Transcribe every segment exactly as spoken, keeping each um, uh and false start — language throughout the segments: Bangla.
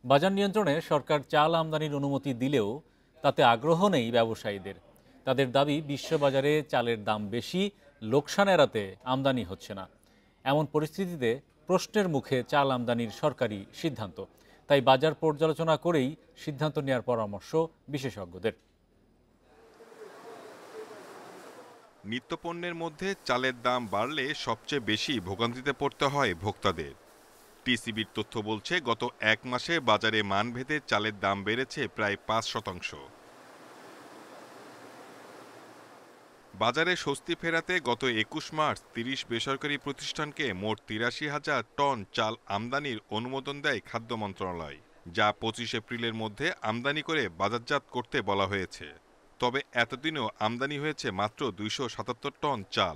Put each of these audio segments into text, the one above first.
বাজার নিয়ন্ত্রণে সরকার চাল আমদানির অনুমতি দিলেও তাতে আগ্রহ নেই ব্যবসায়ীদের। তাদের দাবি, বিশ্ববাজারে চালের দাম বেশি, লোকসান এড়াতে আমদানি হচ্ছে না। এমন পরিস্থিতিতে প্রশ্নের মুখে চাল আমদানির সরকারি সিদ্ধান্ত। তাই বাজার পর্যালোচনা করেই সিদ্ধান্ত নেওয়ার পরামর্শ বিশেষজ্ঞদের। নিত্যপণ্যের মধ্যে চালের দাম বাড়লে সবচেয়ে বেশি ভোগান্তিতে পড়তে হয় ভোক্তাদের। টিসিবির তথ্য বলছে, গত এক মাসে বাজারে মানভেদে চালের দাম বেড়েছে প্রায় পাঁচ শতাংশ। বাজারে স্বস্তি ফেরাতে গত একুশ মার্চ তিরিশ বেসরকারি প্রতিষ্ঠানকে মোট তিরাশি হাজার টন চাল আমদানির অনুমোদন দেয় খাদ্য মন্ত্রণালয়, যা পঁচিশ এপ্রিলের মধ্যে আমদানি করে বাজারজাত করতে বলা হয়েছে। তবে এতদিনও আমদানি হয়েছে মাত্র দুইশো সাতাত্তর টন চাল।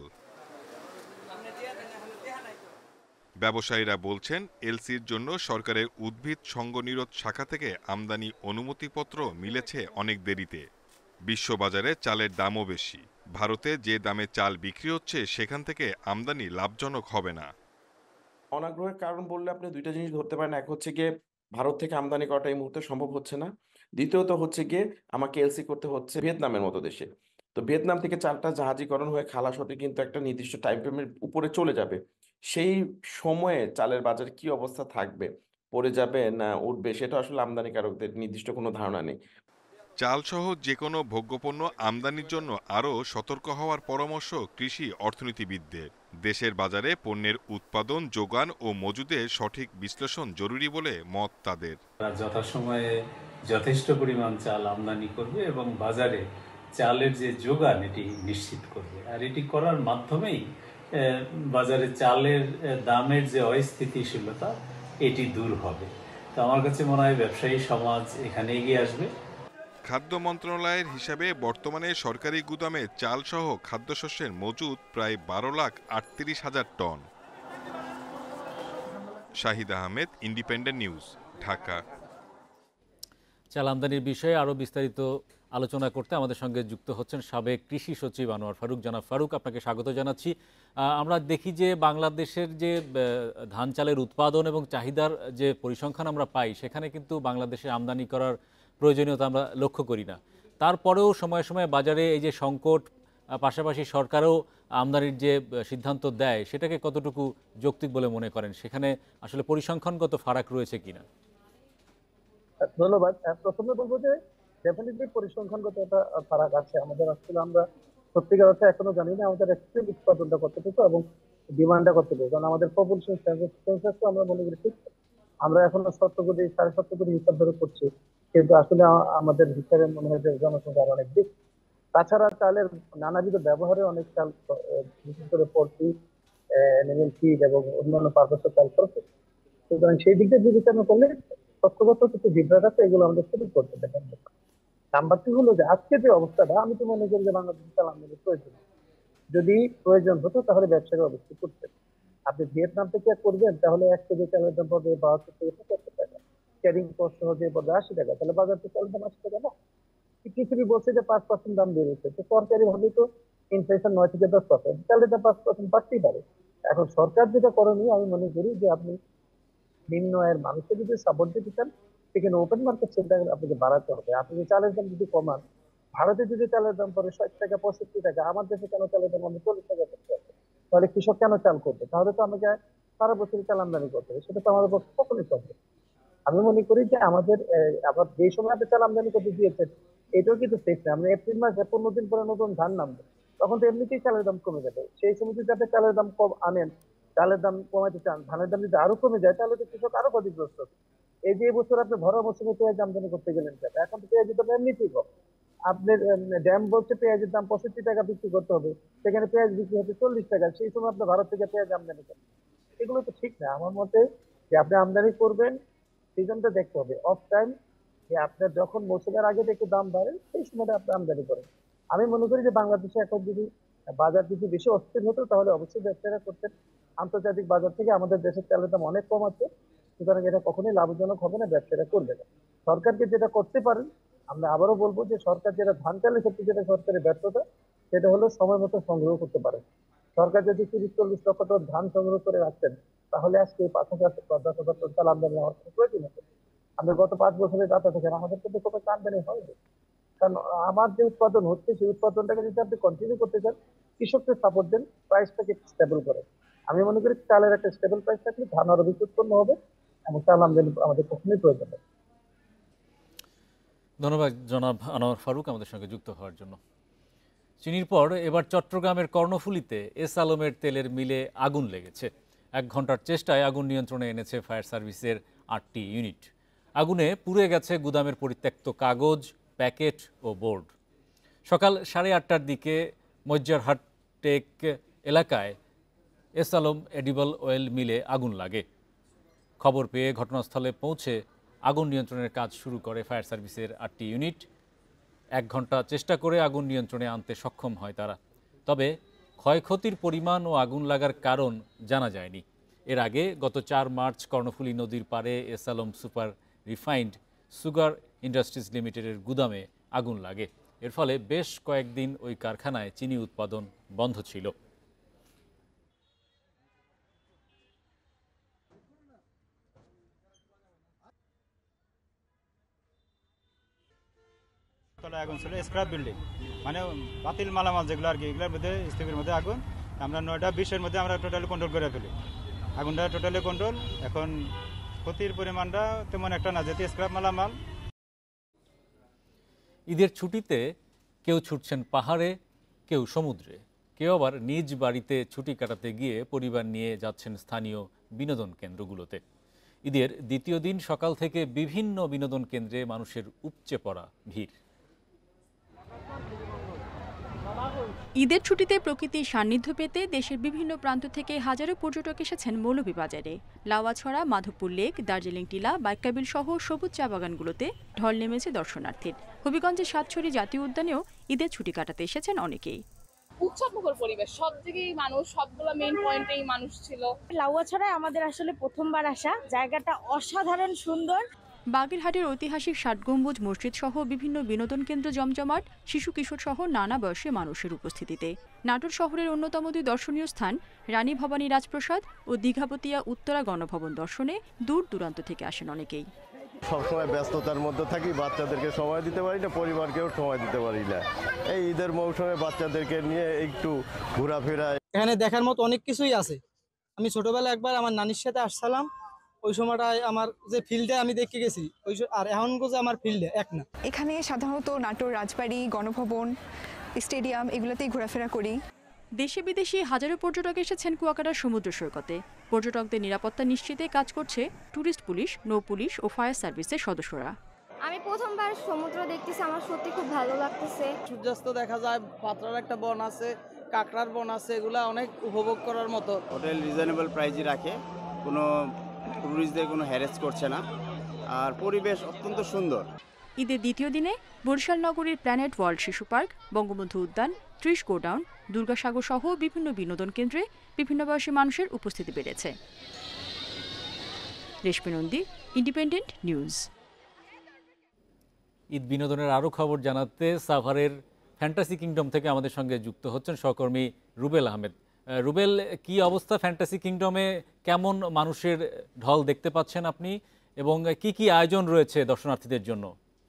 ব্যবসায়ীরা বলছেন, এলসির জন্য সরকারের উদ্ভিদ সঙ্গনিরোধ শাখা থেকে আমদানি অনুমতিপত্র মিলেছে অনেক দেরিতে। বিশ্ববাজারে চালের দামও বেশি। ভারতে যে দামে চাল বিক্রি হচ্ছে সেখান থেকে আমদানি লাভজনক হবে না। অনাগ্রহের কারণ বললে আপনি দুইটা জিনিস ধরতে পারেন। এক হচ্ছে গিয়ে ভারত থেকে আমদানি করাটা এই মুহূর্তে সম্ভব হচ্ছে না। দ্বিতীয়ত হচ্ছে গিয়ে আমাকে এলসি করতে হচ্ছে ভিয়েতনামের মতো দেশে। তো ভিয়েতনাম থেকে চালটা জাহাজীকরণ হয়ে খালাস হতে কিন্তু একটা নির্দিষ্ট টাইম ফ্রেমের উপরে চলে যাবে। সেই সময়ে চালের বাজার কি অবস্থা থাকবে, পড়ে যাবে না উঠবে, সেটা আসলে আমদানিকারকদের নির্দিষ্ট কোনো ধারণা নেই। চালসহ যে কোনো ভোগ্যপণ্য আমদানির জন্য আরও সতর্ক হওয়ার পরামর্শ কৃষি অর্থনীতিবিদদের। দেশের বাজারে পণ্যের উৎপাদন, যোগান ও মজুদের সঠিক বিশ্লেষণ জরুরি বলে মত তাদের। যথাসময়ে যথেষ্ট পরিমাণ চাল আমদানি করবে এবং বাজারে চালের যে যোগান এটি নিশ্চিত করবে। আর এটি করার মাধ্যমেই বাজারে চালের দামের যে অস্থিতিশীলতা এটি দূর হবে। তো আমার কাছে মনে হয় ব্যবসায়ী সমাজ এখানে এগিয়ে আসবে। খাদ্য মন্ত্রণালয়ের হিসাবে বর্তমানে সরকারি গুদামে চালসহ খাদ্যশস্যের মজুদ প্রায় বারো লাখ আটত্রিশ হাজার ton. Shahid Ahmed, Independent News, Dhaka. চাল আমদানির বিষয়ে আরও বিস্তারিত আলোচনা করতে আমাদের সঙ্গে যুক্ত হচ্ছেন সাবেক কৃষি সচিব আনোয়ার ফারুক। জনাব ফারুক, আপনাকে স্বাগত জানাচ্ছি। আমরা দেখি যে বাংলাদেশের যে ধান চালের উৎপাদন এবং চাহিদার যে পরিসংখ্যান আমরা পাই, সেখানে কিন্তু বাংলাদেশে আমদানি করার প্রয়োজনীয়তা আমরা লক্ষ্য করি না। তারপরেও সময়ে সময়ে বাজারে এই যে সংকট, পাশাপাশি সরকারও আমদানির যে সিদ্ধান্ত দেয়, সেটাকে কতটুকু যৌক্তিক বলে মনে করেন? সেখানে আসলে পরিসংখ্যানগত ফারাক রয়েছে কিনা? ধন্যবাদ। প্রথমে বলবো যে ডেফিনেটলি পরিসংখ্যানগত একটা ফারাক আছে। আমাদের আসলে আমরা সত্যিকার অর্থে এখনো জানি না আমাদের অ্যাকচুয়াল উৎপাদনটা কতটুকু এবং ডিমান্ডটা কতটুকু। কারণ আমাদের পপুলেশন সেন্সাস তো আমরা মনে করি ঠিক, আমরা এখনো সত্তর কোটি সাড়ে সত্তর কোটি হিসাব ধরে করছি, কিন্তু আসলে আমাদের হিসাবে মনে হয় যে জনসংখ্যা আরো অনেক বেশি। তাছাড়া চালের নানাবিধ ব্যবহারে অনেক চাল, বিশেষ করে পোল্ট্রি, অ্যানিমেল ফিড এবং অন্যান্য পারপাসে চাল করছে। সুতরাং সেই দিক দিয়ে বিবেচনা করলে তথ্যগত কিছু বিভ্রাট আছে, এগুলো আমাদের শুরু করতে দেখেন। নাম্বারটি হলো যে আজকে যে অবস্থাটা, আমি তো মনে করি যে বাংলাদেশ চাল আমদানির প্রয়োজন। যদি প্রয়োজন হতো তাহলে ব্যবসায়ী অবশ্যই করতেন। আপনি ভিয়েতনাম থেকে করবেন তাহলে এক কেজি চালের দাম পড়বে বাহাত্তর থেকে পঁচাত্তর টাকা, ক্যারিং কস্ট হচ্ছে পড়বে আশি টাকা। তাহলে বাজার থেকে চালের দাম আশি টাকা না। পৃথিবী বলছে যে পাঁচ পার্সেন্ট দাম বেড়েছে, তো সরকারি ভাবে তো ইনফ্লেশন নয় থেকে দশ পার্সেন্ট, চালের দাম পাঁচ পার্সেন্ট বাড়তেই পারে। এখন সরকার যেটা করণীয়, আমি মনে করি যে আপনি নিম্ন আয়ের মানুষকে যদি সাপোর্ট দিতে চান, সেখানে ওপেন মার্কেট সেটা আপনাকে বাড়াতে হবে। আপনি চালের দাম যদি কমান, ভারতে যদি চালের দাম পড়ে ষাট টাকা পঁয়ষট্টি টাকা, আমার দেশে কেন চালের দাম আমি চল্লিশ টাকা করতে হবে? তাহলে কৃষক কেন চাল করবে? তাহলে তো আমাকে সারা বছর চাল আমদানি করতে হবে, সেটা তো আমাদের পক্ষে কখনোই সম্ভব। আমি মনে করি যে আমাদের আবার যে সময় আপনি চাল আমদানি করতে দিয়েছেন, এটাও কিন্তু সেফ না। আমরা এপ্রিল মাসে পনেরো দিন পরে নতুন ধান নামবে, তখন তো এমনিতেই চালের দাম কমে যাবে। সেই সময় যদি আপনি চালের দাম কম আনেন, চালের দাম কমাতে চান, ধানের দাম যদি আরো কমে যায়, তাহলে তো কৃষক আরো ক্ষতিগ্রস্ত হবে। এই যে এবছর আপনি ভরা মৌসুমে পেঁয়াজ আমদানি করতে গেলেন, এখন তো পেঁয়াজের দাম এমনিতেই কম। আপনার ড্যাম বলছে পেঁয়াজের দাম পঁয়ষট্টি টাকা বিক্রি করতে হবে, সেখানে পেঁয়াজ বিক্রি হচ্ছে চল্লিশ টাকা। সেই সময় আপনি ভারত থেকে পেঁয়াজ আমদানি করেন, এগুলো তো ঠিক না। আমার মতে যে আপনি আমদানি করবেন, সিজনটা দেখতে হবে, অফ টাইম, যে আপনার যখন মৌসুমের আগে একটু দাম বাড়ে সেই সময়টা আপনি আমদানি করেন। আমি মনে করি যে বাংলাদেশে এখন যদি বাজার যদি বেশি অস্থির হতো, তাহলে অবশ্যই ব্যবসায়ীরা করতেন। আন্তর্জাতিক বাজার থেকে আমাদের দেশের চালের দাম অনেক কম আছে, সুতরাং এটা কখনোই লাভজনক হবে না, ব্যবসায়ীরা করবে না। সরকারকে যেটা করতে পারেন, আমরা আবারও বলবো যে সরকার যেটা ধান চালের ক্ষেত্রে যেটা সরকারের ব্যর্থতা, সেটা হলো সময় মতো সংগ্রহ করতে পারে। সরকার যদি তিরিশ চল্লিশ লক্ষ টন ধান সংগ্রহ করে রাখতেন, তাহলে আজকে পাঁচ হাজার দশ হাজার টন চাল আমদানি হওয়ার প্রয়োজন হতো। আমরা গত পাঁচ বছরের ডাটা দেখেন আমাদের কিন্তু খুব একটা আমদানি হয়নি, কারণ আমার যে উৎপাদন হচ্ছে সেই উৎপাদনটাকে যদি আপনি কন্টিনিউ করতে চান, কৃষককে সাপোর্ট দেন, প্রাইসটাকে স্টেবল করে। আমি মনে করি চালের একটা স্টেবল প্রাইস থাকলে ধান আরো বেশি উৎপন্ন হবে এবং চাল আমদানি আমাদের কখনোই প্রয়োজন নেই। ধন্যবাদ জনাব আনোয়ার ফারুক আমাদের সঙ্গে যুক্ত হওয়ার জন্য। চিনির পর এবার চট্টগ্রামের কর্ণফুলীতে এস আলমের তেলের মিলে আগুন লেগেছে। এক ঘন্টার চেষ্টায় আগুন নিয়ন্ত্রণে এনেছে ফায়ার সার্ভিসের আটটি ইউনিট। আগুনে পুড়ে গেছে গুদামের পরিত্যক্ত কাগজ, প্যাকেট ও বোর্ড। সকাল সাড়ে আটটার দিকে মজ্জারহাট টেক এলাকায় এস আলম এডিবল অয়েল মিলে আগুন লাগে। খবর পেয়ে ঘটনাস্থলে পৌঁছে আগুন নিয়ন্ত্রণের কাজ শুরু করে ফায়ার সার্ভিসের আটটি ইউনিট। এক ঘন্টা চেষ্টা করে আগুন নিয়ন্ত্রণে আনতে সক্ষম হয় তারা। তবে ক্ষয়ক্ষতির পরিমাণ ও আগুন লাগার কারণ জানা যায়নি। এর আগে গত চার মার্চ কর্ণফুলী নদীর পাড়ে S Alam super refined sugar industries লিমিটেডের গুদামে আগুন লাগে। এর ফলে বেশ কয়েকদিন ওই কারখানায় চিনি উৎপাদন বন্ধ ছিল। আগুন ছিল স্ক্র্যাপ বিল্ডিং, মানে বাতিল মালামাল যেগুলো আর কি, এগুলোর মধ্যে স্তূপের মধ্যে আগুন। আমরা নয়টা বিশের মধ্যে আমরা টোটালি কন্ট্রোল করে ফেলি। আগুনটা টোটালি কন্ট্রোল। এখন ক্ষতির পরিমাণটা তেমন একটা না, যেহেতু স্ক্র্যাপ মালামাল। ঈদের ছুটিতে কেউ ছুটছেন পাহাড়ে, কেউ সমুদ্রে, কেউ আবার নিজ বাড়িতে ছুটি কাটাতে গিয়ে পরিবার নিয়ে যাচ্ছেন স্থানীয় বিনোদন কেন্দ্রগুলোতে। ঈদের দ্বিতীয় দিন সকাল থেকে বিভিন্ন বিনোদন কেন্দ্রে মানুষের উপচে পড়া ভিড়। ঈদের ছুটিতে প্রকৃতির সান্নিধ্য পেতে দেশের বিভিন্ন প্রান্ত থেকে হাজারো পর্যটক এসেছেন মৌলভীবাজারে। লাউয়াছড়া, মাধবপুর লেক, দার্জিলিং টিলা, বাইকাবিল সহ সবুজ চা বাগানগুলোতে ঢল নেমেছে দর্শনার্থীর। হবিগঞ্জের সাতছড়ি জাতীয় উদ্যানেও ঈদের ছুটি কাটাতে এসেছেন অনেকেই। উৎসবমুখর পরিবেশ, সব দিকেই মানুষ, সবগুলো মেইন পয়েন্টেই মানুষ ছিল। লাউয়াছড়ায় আমাদের আসলে প্রথমবার আসা, জায়গাটা অসাধারণ সুন্দর। বাগেরহাটের ঐতিহাসিক ষাট গম্বুজ মসজিদ সহ বিভিন্ন বিনোদন কেন্দ্র জমজমাট, শিশু কিশোর সহ নানা বয়সী মানুষের উপস্থিতিতে। নাটোর শহরের অন্যতম দুই দর্শনীয় স্থান রানী ভবানী রাজপ্রাসাদ ও দীঘাপতিয়া উত্তরা গণভবন দর্শনে দূর দূরান্ত থেকে আসেন অনেকেই। সবসময় ব্যস্ততার মধ্যে থাকি, বাচ্চাদেরকে সময় দিতে পারি না, পরিবারকেও সময় দিতে পারি না। এই ঈদের মৌসুমে বাচ্চাদেরকে নিয়ে একটু ঘোরাফেরা। এখানে দেখার মতো অনেক কিছুই আছে। আমি ছোটবেলায় একবার আমার নানির সাথে আসছিলাম, ওই সময়টায় আমার যে ফিল্ডে আমি দেখে গেছি ওই আর এখন যে আমার ফিল্ডে এক না। এখানে সাধারণত নাটোর রাজবাড়ি, গণভবন, স্টেডিয়াম এগুলোতেই ঘোরাফেরা করি। দেশে বিদেশি হাজারো পর্যটক এসেছেন কুয়াকাটার সমুদ্র সৈকতে। পর্যটকদের নিরাপত্তা নিশ্চিতে কাজ করছে ট্যুরিস্ট পুলিশ, নৌ পুলিশ ও ফায়ার সার্ভিসের সদস্যরা। আমি প্রথমবার সমুদ্র দেখতেছি, আমার সত্যি খুব ভালো লাগতেছে। সূর্যাস্ত দেখা যায়, পাত্রার একটা বন আছে, কাঁকড়ার বন আছে, এগুলা অনেক উপভোগ করার মতো। হোটেল রিজনেবল প্রাইসই রাখে, কোনো টুরিস্টদের কোনো হ্যারেস করছে না, আর পরিবেশ অত্যন্ত সুন্দর। ঈদের দ্বিতীয় দিনে বরিশাল নগরীর প্ল্যানেট ওয়ার্ল্ড শিশু পার্ক, বঙ্গবন্ধু উদ্যান, ত্রিশ গোডাউন, দুর্গাসাগর সহ বিভিন্ন বিনোদন কেন্দ্রে বিভিন্ন বয়সী মানুষের উপস্থিতি বেড়েছে। Reshmi Nandi, Independent News. ঈদ বিনোদনের আরও খবর জানাতে সাভারের ফ্যান্টাসি কিংডম থেকে আমাদের সঙ্গে যুক্ত হচ্ছেন সহকর্মী রুবেল আহমেদ। রুবেল, কি অবস্থা ফ্যান্টাসি কিংডমে? কেমন মানুষের ঢল দেখতে পাচ্ছেন আপনি এবং কি কি আয়োজন রয়েছে দর্শনার্থীদের জন্য?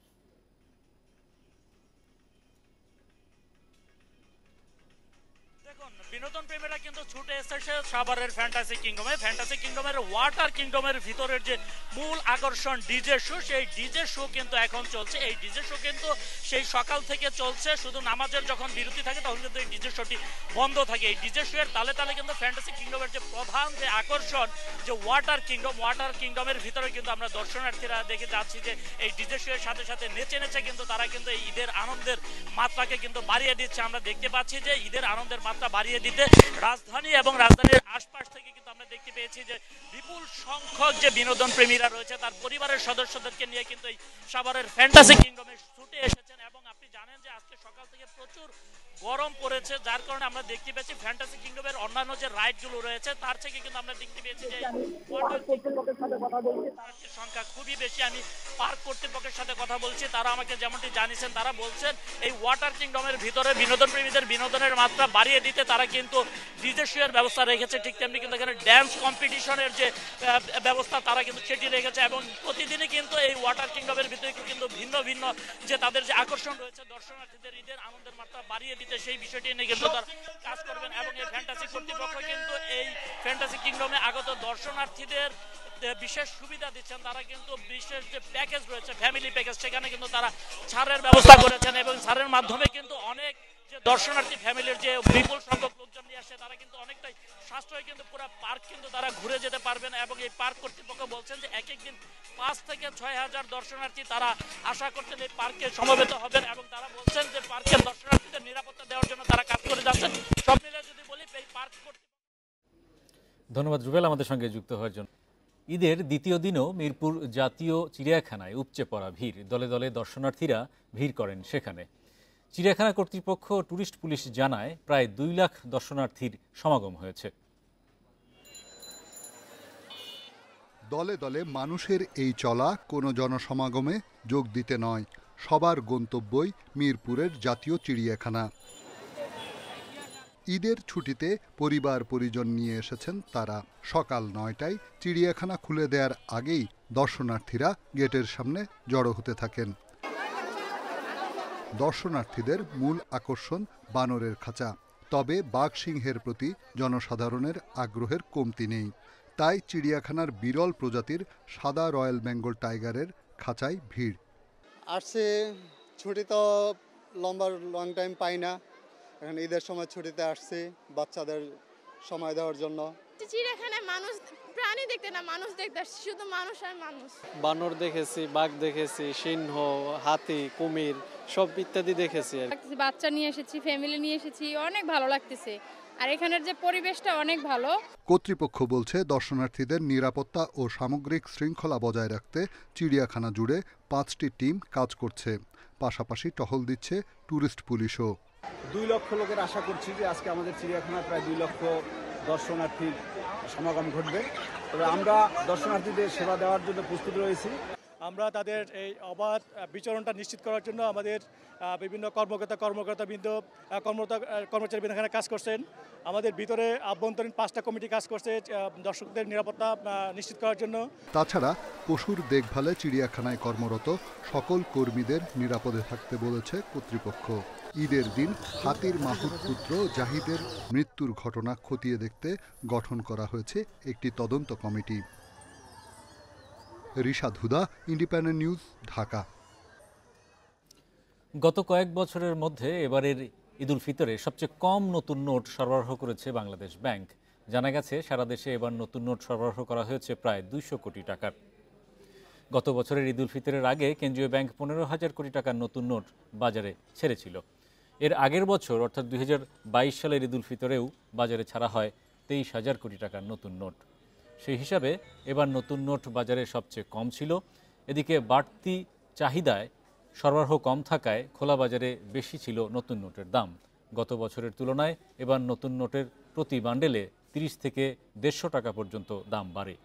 বিনোদন প্রেমীরা কিন্তু ছুটে এসেছে সাভারের ফ্যান্টাসি কিংডমে। ফ্যান্টাসি কিংডমের ওয়াটার কিংডমের ভিতরের যে মূল আকর্ষণ ডিজে শো, সেই ডিজে শো কিন্তু এখন চলছে। এই ডিজে শো কিন্তু সেই সকাল থেকে চলছে, শুধু নামাজের যখন বিরতি থাকে তখন কিন্তু এই ডিজে শোটি বন্ধ থাকে। এই ডিজে শো এর তালে তালে কিন্তু ফ্যান্টাসি কিংডমের যে প্রধান যে আকর্ষণ যে ওয়াটার কিংডম, ওয়াটার কিংডমের ভিতরে কিন্তু আমরা দর্শনার্থীরা দেখে যাচ্ছি যে এই ডিজে শো এর সাথে সাথে নেচে নেচে কিন্তু তারা কিন্তু এই ঈদের আনন্দের মাত্রাকে কিন্তু বাড়িয়ে দিচ্ছে। আমরা দেখতে পাচ্ছি যে ঈদের আনন্দের মাত্রা বাড়িয়ে দিতে রাজধানী এবং রাজধানীর আশপাশ থেকে কিন্তু আমরা দেখতে পেয়েছি যে বিপুল সংখ্যক যে বিনোদন প্রেমীরা রয়েছে তার পরিবারের সদস্যদেরকে নিয়ে কিন্তু এই সাভারের ফ্যান্টাসি কিংডমে ছুটে এসেছেন। এবং আপনি জানেন যে আজকে সকাল থেকে প্রচুর গরম পড়েছে, যার কারণে আমরা দেখতে পেয়েছি ফ্যান্টাসি কিংডমের অন্যান্য যে রাইড গুলো রয়েছে তার থেকে কিন্তু আমরা দেখতে পেয়েছি যে সংখ্যা খুবই বেশি। আমি পার্ক কর্তৃপক্ষের সাথে কথা বলছি, তারা আমাকে যেমনটি জানিয়েছেন, তারা বলছেন এই ওয়াটার কিংডমের ভিতরে বিনোদন প্রেমীদের বিনোদনের মাত্রা বাড়িয়ে দিতে ভিত্তিতে তারা কিন্তু ডিজে শো এর ব্যবস্থা রেখেছে, ঠিক তেমনি কিন্তু এখানে ড্যান্স কম্পিটিশনের যে ব্যবস্থা তারা কিন্তু সেটি রেখেছে। এবং প্রতিদিনই কিন্তু এই ওয়াটার কিংডমের ভিতরে কিন্তু ভিন্ন ভিন্ন যে তাদের যে আকর্ষণ রয়েছে দর্শনার্থীদের ঈদের আনন্দের মাত্রা বাড়িয়ে দিতে, সেই বিষয়টি নিয়ে কিন্তু তারা কাজ করবেন। এবং এই ফ্যান্টাসি কর্তৃপক্ষ কিন্তু এই ফ্যান্টাসি কিংডমে আগত দর্শনার্থীদের বিশেষ সুবিধা দিচ্ছেন। তারা কিন্তু বিশেষ যে প্যাকেজ রয়েছে ফ্যামিলি প্যাকেজ, সেখানে কিন্তু তারা ছাড়ের ব্যবস্থা করেছেন এবং ছাড়ের মাধ্যমে কিন্তু অনেক যে দর্শনার্থী ফ্যামিলির যে বিপুল সংখ্যক লোকজন নিয়ে আসে তারা কিন্তু অনেকটাই সাশ্রয় কিন্তু পুরো পার্ক কিন্তু তারা ঘুরে যেতে পারবেন। এবং এই পার্ক কর্তৃপক্ষ বলছেন যে এক একদিন পাঁচ থেকে ছয় হাজার দর্শনার্থী তারা আশা করছেন এই পার্কে সমবেত হবেন। এবং তারা বলছেন যে পার্কের দর্শনার্থীদের নিরাপত্তা দেওয়ার জন্য তারা কাজ করে যাচ্ছেন। সব মিলে যদি বলি এই পার্ক কর্তৃপক্ষ। ধন্যবাদ রুবেল আমাদের সঙ্গে যুক্ত হওয়ার জন্য। ঈদের দ্বিতীয় দিনও মিরপুর জাতীয় চিড়িয়াখানায় উপচে পড়া ভিড়, দলে দলে দর্শনার্থীরা ভিড় করেন সেখানে। চিড়িয়াখানা কর্তৃপক্ষ ট্যুরিস্ট পুলিশ জানায় প্রায় দুই লাখ দর্শনার্থীর সমাগম হয়েছে। দলে দলে মানুষের এই চলা কোনো জনসমাগমে যোগ দিতে নয়, সবার গন্তব্যই মিরপুরের জাতীয় চিড়িয়াখানা। ঈদের ছুটিতে পরিবার পরিজন নিয়ে এসেছেন তারা। সকাল নয়টায় চিড়িয়াখানা খুলে দেওয়ার আগেই দর্শনার্থীরা গেটের সামনে জড়ো হতে থাকেন। দর্শনার্থীদের মূল আকর্ষণ বানরের খাঁচা, তবে বাঘ সিংহের প্রতি জনসাধারণের আগ্রহের কমতি নেই। তাই চিড়িয়াখানার বিরল প্রজাতির সাদা রয়্যাল বেঙ্গল টাইগারের খাঁচায় ভিড়। আসছে ছুটি তো লম্বা লং টাইম পাই না, এখন ঈদের সময় ছুটিতে আসছি বাচ্চাদের সময় দেওয়ার জন্য। চিড়িয়াখানায় মানুষ প্রাণী দেখতে না, মানুষ দেখতে আসছি, শুধু মানুষ আর মানুষ। বানর দেখেছি, বাঘ দেখেছি, সিংহ, হাতি, কুমির সব ইত্যাদি দেখেছি। বাচ্চা নিয়ে এসেছি, ফ্যামিলি নিয়ে এসেছি, অনেক ভালো লাগতেছে। আর এখানের যে পরিবেশটা অনেক ভালো। কর্তৃপক্ষ বলছে দর্শনার্থীদের নিরাপত্তা ও সামগ্রিক শৃঙ্খলা বজায় রাখতে চিড়িয়াখানা জুড়ে পাঁচটি টিম কাজ করছে, পাশাপাশি টহল দিচ্ছে ট্যুরিস্ট পুলিশও। দুই লক্ষ লোকের আশা করছি যে আজকে আমাদের চিড়িয়াখানায় প্রায় দুই লক্ষ দর্শনার্থীর সমাগম ঘটবে। তবে আমরা দর্শনার্থীদের সেবা দেওয়ার জন্য প্রস্তুত রয়েছি। আমরা তাদের এই অবাধ বিচরণটা নিশ্চিত করার জন্য আমাদের বিভিন্ন কর্মকর্তা কর্মকর্তাবৃন্দ কর্মকর্তা কর্মচারীবৃন্দ এখানে কাজ করছেন। আমাদের ভিতরে আভ্যন্তরীণ পাঁচটা কমিটি কাজ করছে দর্শকদের নিরাপত্তা নিশ্চিত করার জন্য। তাছাড়া পশুর দেখভালে চিড়িয়াখানায় কর্মরত সকল কর্মীদের নিরাপদে থাকতে বলেছে কর্তৃপক্ষ। ঈদের দিন হাতির মাহুত পুত্র জাহিদের মৃত্যুর ঘটনা খতিয়ে দেখতে গঠন করা হয়েছে একটি তদন্ত কমিটি। Rishad Huda, Independent News, Dhaka. গত কয়েক বছরের মধ্যে এবারের ঈদুল ফিতরে সবচেয়ে কম নতুন নোট সরবরাহ করেছে বাংলাদেশ ব্যাংক। জানা গেছে সারা দেশে এবার নতুন নোট সরবরাহ করা হয়েছে প্রায় দুইশো কোটি টাকার। গত বছরের ঈদুল ফিতরের আগে কেন্দ্রীয় ব্যাংক পনেরো হাজার কোটি টাকার নতুন নোট বাজারে ছেড়েছিল। এর আগের বছর অর্থাৎ দুই হাজার বাইশ সালের ঈদুল ফিতরেও বাজারে ছাড়া হয় তেইশ হাজার কোটি টাকার নতুন নোট। সেই হিসাবে এবার নতুন নোট বাজারে সবচেয়ে কম ছিল। এদিকে বাড়তি চাহিদায় সরবরাহ কম থাকায় খোলা বাজারে বেশি ছিল নতুন নোটের দাম। গত বছরের তুলনায় এবার নতুন নোটের প্রতি বান্ডেলে তিরিশ থেকে দেড়শো টাকা পর্যন্ত দাম বাড়ে।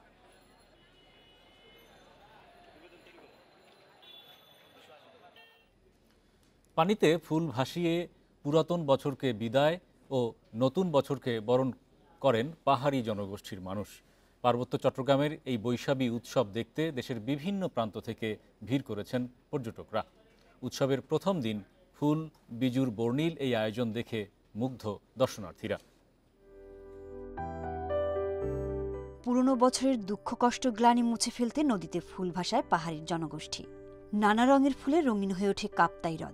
পানিতে ফুল ভাসিয়ে পুরাতন বছরকে বিদায় ও নতুন বছরকে বরণ করেন পাহাড়ি জনগোষ্ঠীর মানুষ। পার্বত্য চট্টগ্রামের এই বৈশাখী উৎসব দেখতে দেশের বিভিন্ন প্রান্ত থেকে ভিড় করেছেন পর্যটকরা। উৎসবের প্রথম দিন ফুল বিজুর বর্ণিল এই আয়োজন দেখে মুগ্ধ দর্শনার্থীরা। পুরনো বছরের দুঃখ কষ্ট গ্লানি মুছে ফেলতে নদীতে ফুল ভাসায় পাহাড়ির জনগোষ্ঠী। নানা রঙের ফুলে রঙিন হয়ে ওঠে কাপ্তাই হ্রদ।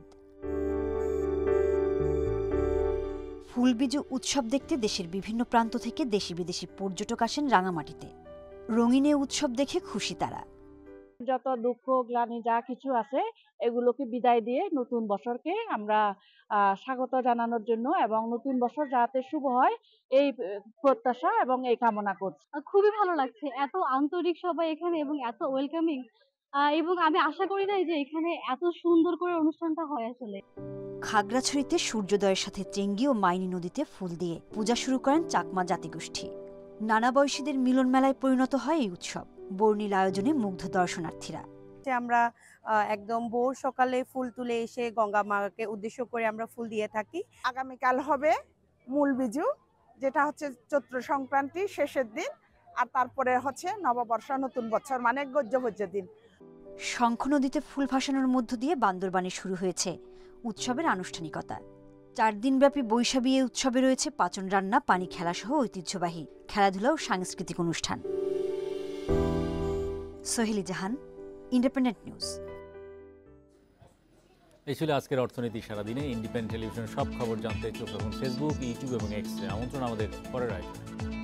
ফুলবিজু উৎসব দেখতে দেশের বিভিন্ন প্রান্ত থেকে দেশি বিদেশি পর্যটক আসেন রাঙামাটিতে। রঙিনে উৎসব দেখে খুশি তারা। যত দুঃখ গ্লানি যা কিছু আছে এগুলোকে বিদায় দিয়ে নতুন বছরকে আমরা স্বাগত জানানোর জন্য এবং নতুন বছর যাতে শুভ হয় এই প্রত্যাশা এবং এই কামনা করছি। খুবই ভালো লাগছে, এত আন্তরিক সবাই এখানে এবং এত ওয়েলকামিং, এবং আমি আশা করি নাই যে এখানে এত সুন্দর করে অনুষ্ঠানটা হয়। আসলে খাগড়াছড়িতে সূর্যোদয়ের সাথে চেঙ্গি ও মাইনী নদীতে ফুল দিয়ে পূজা শুরু করেন চাকমা জাতিগোষ্ঠী। নানা বয়সীদের মিলন মেলায় পরিণত হয় এই উৎসব। বর্ণিল আয়োজনে মুগ্ধ দর্শনার্থীরা। আমরা একদম ভোর সকালে ফুল তুলে এসে গঙ্গা মাকে উদ্দেশ্য করে আমরা ফুল দিয়ে থাকি। আগামীকাল হবে মূল বিজু, যেটা হচ্ছে চৈত্র সংক্রান্তি শেষের দিন, আর তারপরে হচ্ছে নববর্ষ নতুন বছর মানে গজ্জভোজ্যের দিন। শঙ্খ নদীতে ফুল ভাসানোর মধ্য দিয়ে বান্দরবানে শুরু হয়েছে উৎসবের আনুষ্ঠানিকতা। চার দিনব্যাপী বৈশাখী এই উৎসবে রয়েছে পাচন রান্না, পানি খেলা সহ ঐতিহ্যবাহী খেলাধুলা ও সাংস্কৃতিক অনুষ্ঠান। Soheli Jahan, Independent News. এই ছিল আজকের অর্থনীতি সারাদিনে। ইন্ডিপেন্ডেন্ট টেলিভিশনের সব খবর জানতে চোখ রাখুন ফেসবুক, ইউটিউব এবং এক্সে। আমন্ত্রণ আমাদের পরের আয়োজনে।